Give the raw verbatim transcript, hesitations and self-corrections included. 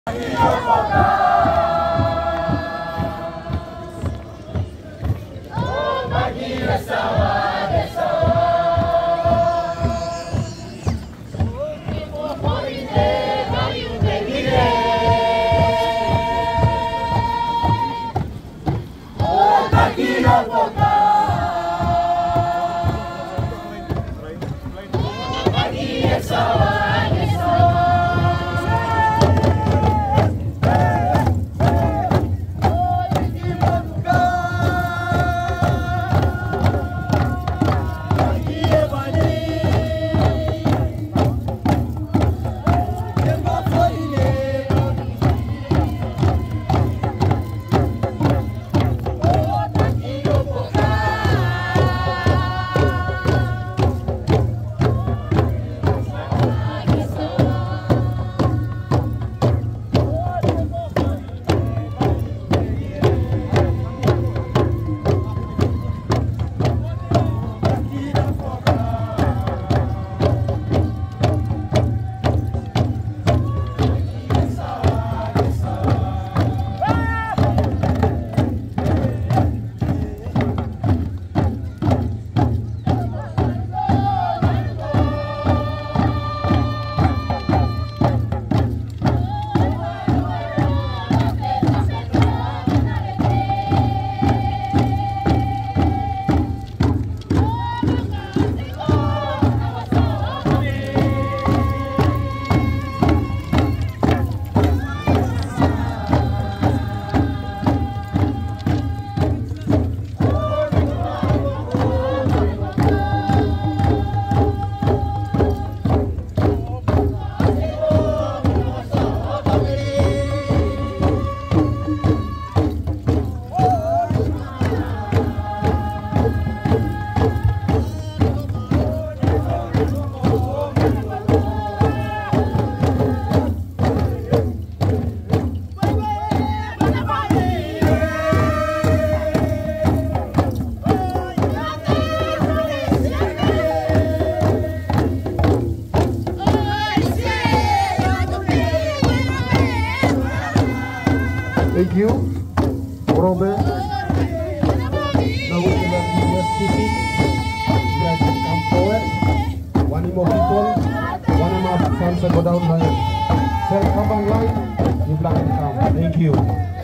Thank you, Robert. Now we will have the West City. You guys can come forward. One more people. One of my sons go down there. Sir, come online. You black and come. Thank you.